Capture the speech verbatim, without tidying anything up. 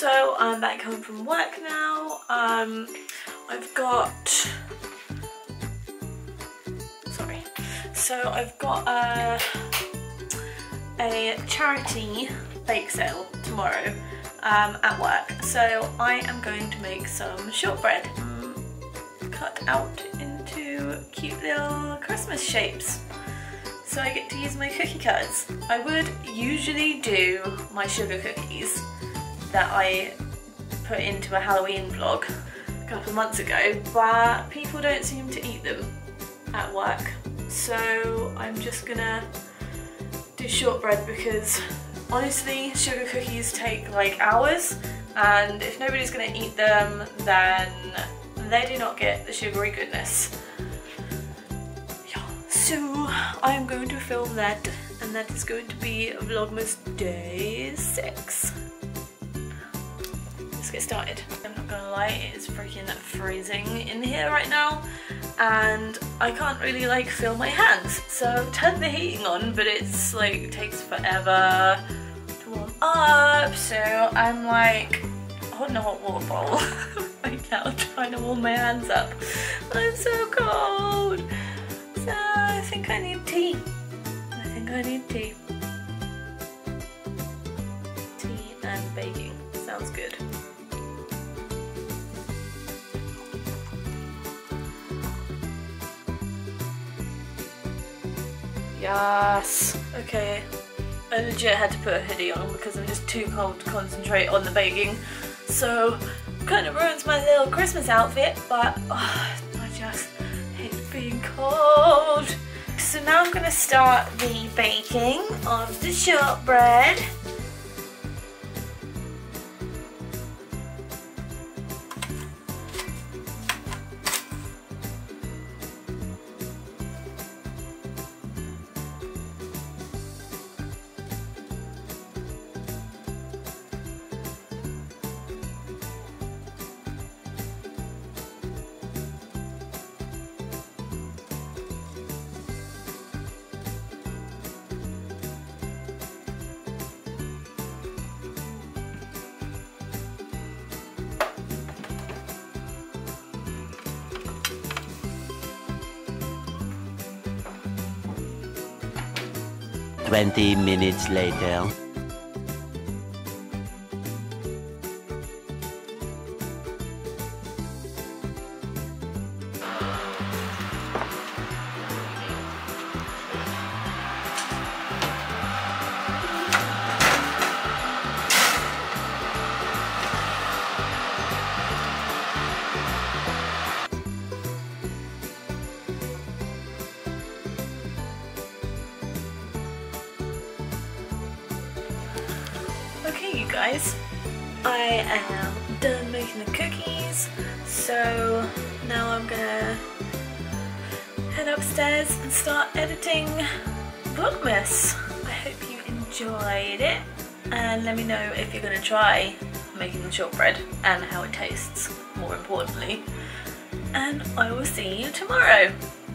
So I'm back home from work now. Um, I've got, sorry. So I've got a, a charity bake sale tomorrow um, at work. So I am going to make some shortbread um, cut out into cute little Christmas shapes. So I get to use my cookie cutters. I would usually do my sugar cookies that I put into a Halloween vlog a couple of months ago, but people don't seem to eat them at work. So I'm just gonna do shortbread because honestly sugar cookies take like hours, and if nobody's gonna eat them then they do not get the sugary goodness. So I'm going to film that, and that is going to be Vlogmas Day six. Let's get started. I'm not gonna lie, it is freaking freezing in here right now, and I can't really like feel my hands. So I've turned the heating on, but it's like it takes forever to warm up. So I'm like holding a hot water bottle right now, trying to warm my hands up. I'm so cold. So I think I need tea. I think I need tea. Tea and baking. Sounds good. Yes. Okay. I legit had to put a hoodie on because I'm just too cold to concentrate on the baking. So kind of ruins my little Christmas outfit, but oh, I just being cold. So now I'm going to start the baking of the shortbread. Twenty minutes later. Okay, you guys, I am done making the cookies, so now I'm gonna head upstairs and start editing Vlogmas. I hope you enjoyed it, and let me know if you're gonna try making the shortbread and how it tastes, more importantly, and I will see you tomorrow.